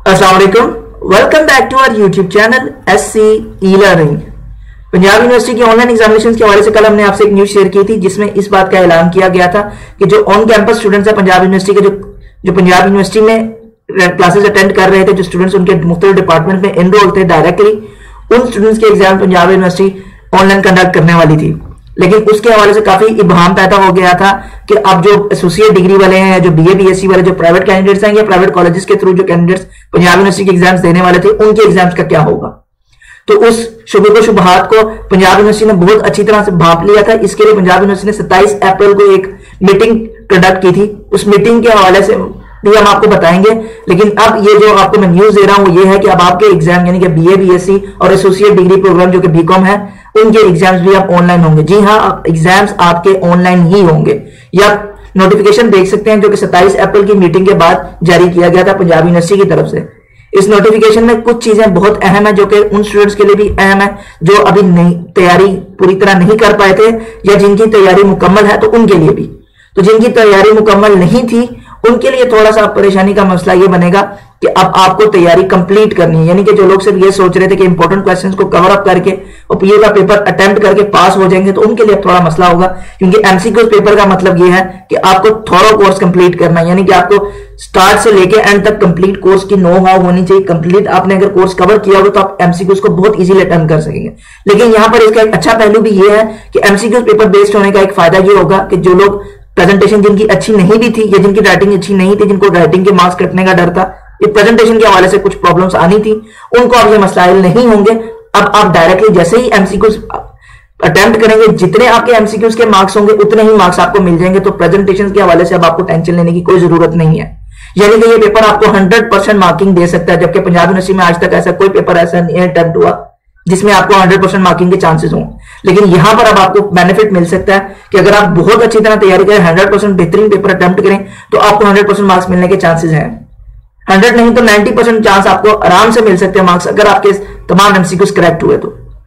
अस्सलाम वालेकुम, welcome back to our YouTube channel SC e-learning. Punjab university की ऑनलाइन एग्जामिनेशन के हवाले से कल हमने आपसे एक न्यूज शेयर की थी जिसमें इस बात का ऐलान किया गया था कि जो ऑन कैंपस स्टूडेंट्स है पंजाब यूनिवर्सिटी के जो पंजाब यूनिवर्सिटी में क्लासेस अटेंड कर रहे थे, जो स्टूडेंट्स उनके मुख्तलिफ डिपार्टमेंट में एनरोल थे डायरेक्टली, उन स्टूडेंट्स के exam Punjab university online conduct करने वाली थी। लेकिन उसके हवाले से काफी इबहम पैदा हो गया था कि अब जो एसोसिएट डिग्री वाले हैं, जो BA BSc वाले जो प्राइवेट कैंडिडेट्स हैं या प्राइवेट कॉलेजेस के थ्रू जो कैंडिडेट्स पंजाब यूनिवर्सिटी के एग्जाम्स देने वाले थे, उनके एग्जाम्स का क्या होगा। तो उस शुबहात को पंजाब यूनिवर्सिटी ने बहुत अच्छी तरह से भांप लिया था। इसके लिए पंजाब यूनिवर्सिटी ने 27 अप्रैल को एक मीटिंग कंडक्ट की थी। उस मीटिंग के हवाले से भी हम आपको बताएंगे। लेकिन अब ये जो आपको मैं न्यूज दे रहा हूं वो ये है कि अब आपके एग्जाम यानी कि BA BSc और एसोसिएट डिग्री प्रोग्राम जो कि BCom है, उनके एग्जाम्स भी अब ऑनलाइन होंगे। जी हाँ, एग्जाम्स आपके ऑनलाइन ही होंगे। या नोटिफिकेशन देख सकते हैं जो कि 27 अप्रैल की मीटिंग के बाद जारी किया गया था पंजाब यूनिवर्सिटी की तरफ से। इस नोटिफिकेशन में कुछ चीजें बहुत अहम है जो कि उन स्टूडेंट्स के लिए भी अहम है जो अभी तैयारी पूरी तरह नहीं कर पाए थे या जिनकी तैयारी मुकम्मल है, तो उनके लिए भी। तो जिनकी तैयारी मुकम्मल नहीं थी उनके लिए थोड़ा सा परेशानी का मसला ये बनेगा कि अब आपको तैयारी कंप्लीट करनी है। यानी कि जो लोग सिर्फ ये सोच रहे थे कि इंपॉर्टेंट क्वेश्चंस को कवर अप करके और PA का पेपर अटेम्प्ट करके पास हो जाएंगे, तो उनके लिए थोड़ा मसला होगा। क्योंकि MCQ पेपर का मतलब ये है कि आपको थोड़ा कोर्स कंप्लीट करना है, यानी कि आपको स्टार्ट से लेके एंड तक कंप्लीट कोर्स की नो हाउ होनी चाहिए। कंप्लीट आपने अगर कोर्स कवर किया हो तो आप MCQs को बहुत इजीली अटेम्प्ट कर सकेंगे। लेकिन यहां पर इसका एक अच्छा पहलू भी ये है कि MCQs पेपर बेस्ड होने का एक फायदा ये होगा कि जो लोग प्रेजेंटेशन जिनकी अच्छी नहीं भी थी या जिनकी राइटिंग अच्छी नहीं थी, जिनको राइटिंग के मार्क्स कटने का डर था, ये प्रेजेंटेशन के हवाले से कुछ प्रॉब्लम्स आनी थी, उनको अब ये मसाइल नहीं होंगे। अब आप डायरेक्टली जैसे ही MCQs अटेम्प्ट करेंगे, जितने आपके MCQs के मार्क्स होंगे उतने ही मार्क्स आपको मिल जाएंगे। तो प्रेजेंटेशन के हवाले से अब आपको टेंशन लेने की कोई जरूरत नहीं है। यानी कि ये पेपर आपको 100% मार्किंग दे सकता है, जबकि पंजाब यूनिवर्सिटी में आज तक ऐसा कोई पेपर ऐसा नहीं अटेम्प्ट हुआ जिसमें आपको 100% मार्किंग के चांसेस हों। लेकिन यहां पर अब आपको बेनिफिट मिल सकता है कि अगर आप बहुत अच्छी तरह तैयारी करें, 100% बेहतरीन पेपर अटेम्प्ट करें, तो आपको 100% मार्क्स मिलने के चांसेस हैं। 100 नहीं तो 90% चांस आपको आराम से मिल सकते हैं मार्क्स, अगर आपके तमाम MCQs करेक्ट हुए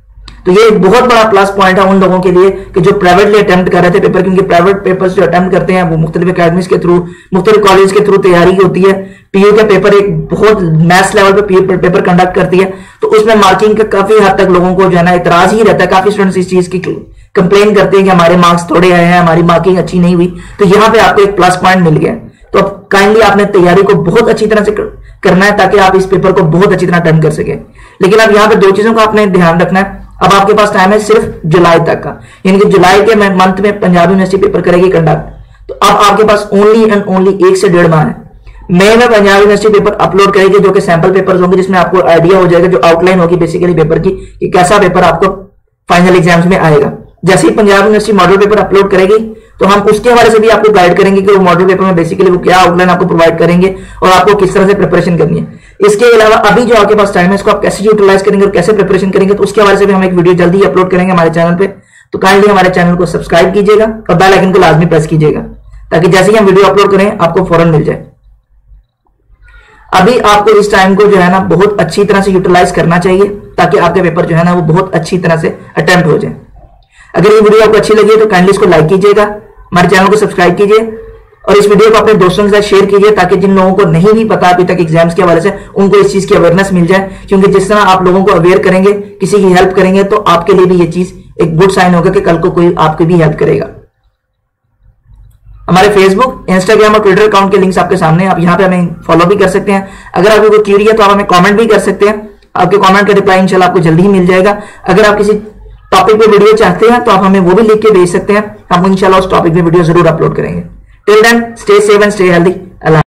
तो ये एक बहुत बड़ा प्लस पॉइंट है उन लोगों के लिए कि जो प्राइवेटली अटेम्प्ट कर रहे थे पेपर। क्योंकि प्राइवेट पेपर्स जो अटेम्प्ट करते हैं वो मुख्तलिफ अकेडमीज के थ्रू, मुख्तलिफ कॉलेज के थ्रू तैयारी होती है। PU का पेपर एक बहुत मैथ्स लेवल पे पेपर कंडक्ट करती है, तो उसमें मार्किंग का काफी हद तक लोगों को जो है ना इतराज ही रहता है। काफी स्टूडेंट्स इस चीज की कंप्लेन करते हैं कि हमारे मार्क्स थोड़े आए हैं, हमारी मार्किंग अच्छी नहीं हुई। तो यहाँ पे आपको एक प्लस पॉइंट मिल गया। तो अब काइंडली आपने तैयारी को बहुत अच्छी तरह से करना है ताकि आप इस पेपर को बहुत अच्छी तरह अटेम्प्ट कर सके। लेकिन अब यहाँ पे दो चीजों का आपने ध्यान रखना है। अब आपके पास टाइम है सिर्फ जुलाई तक का, यानी कि जुलाई के मंथ में पंजाब यूनिवर्सिटी पेपर करेगी कंडक्ट। तो अब आपके पास ओनली एंड ओनली 1 से 1.5 माह है। मई में पंजाब यूनिवर्सिटी पेपर अपलोड करेगी जो कि सैंपल पेपर्स होंगे, जिसमें आपको आइडिया हो जाएगा, जो आउटलाइन होगी बेसिकली पेपर की कि कैसा पेपर आपको फाइनल एग्जाम्स में आएगा। जैसे ही Punjab university model paper upload करेगी तो हम उसके हवाले से भी आपको गाइड करेंगे कि वो मॉडल पेपर में बेसिकली वो क्या आउटलाइन आपको प्रोवाइड करेंगे और आपको किस तरह से प्रिपरेशन करनी है। इसके अलावा अभी जो आपके पास टाइम है इसको आप कैसे यूटिलाइज करेंगे और कैसे प्रिपरेशन करेंगे, तो उसके हवाले से भी हम एक वीडियो जल्दी ही अपलोड करेंगे हमारे चैनल पे। तो काइंडली हमारे चैनल को सब्सक्राइब कीजिएगा और बेल आइकन को लाजमी प्रेस कीजिएगा ताकि जैसे ही हम वीडियो अपलोड करें आपको फौरन मिल जाए। अभी आपको इस टाइम को जो है ना बहुत अच्छी तरह से यूटिलाइज करना चाहिए ताकि आपके पेपर जो है ना वो बहुत अच्छी तरह से अटेम्प्ट हो जाए। अगर ये वीडियो आपको अच्छी लगी है तो काइंडली इसको लाइक कीजिएगा, हमारे चैनल को सब्सक्राइब कीजिए और इस वीडियो को अपने दोस्तों के साथ शेयर कीजिए ताकि जिन लोगों को नहीं भी पता अभी तक एग्जाम्स के हवाले से उनको इस चीज की अवेयरनेस मिल जाए। क्योंकि जिस तरह आप लोगों को अवेयर करेंगे, किसी की हेल्प करेंगे, तो आपके लिए भी ये चीज एक गुड साइन होगा कि कल को कोई आपकी भी हेल्प करेगा। हमारे फेसबुक, इंस्टाग्राम और ट्विटर अकाउंट के लिंक्स आपके सामने, आप यहाँ पे हमें फॉलो भी कर सकते हैं। अगर आपको कोई क्यूरी है तो आप हमें कमेंट भी कर सकते हैं। आपके कमेंट का रिप्लाई इंशाल्लाह आपको जल्दी ही मिल जाएगा। अगर आप किसी टॉपिक पे वीडियो चाहते हैं तो आप हमें वो भी लिख के भेज सकते हैं, हम इंशाल्लाह उस टॉपिक पे वीडियो जरूर अपलोड करेंगे। Till then stay safe and stay healthy.